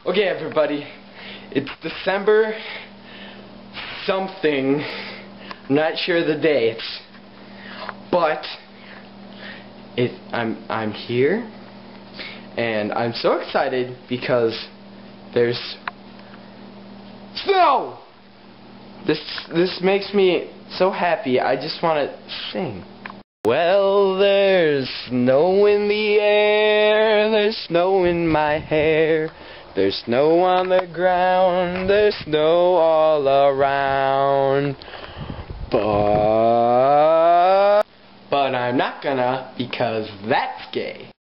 Okay, everybody, it's December something. I'm not sure the dates, but I'm here, and I'm so excited because there's snow. This makes me so happy. I just want to sing. Well, there's snow in the air, there's snow in my hair, there's snow on the ground, there's snow all around. But I'm not gonna, because that's gay.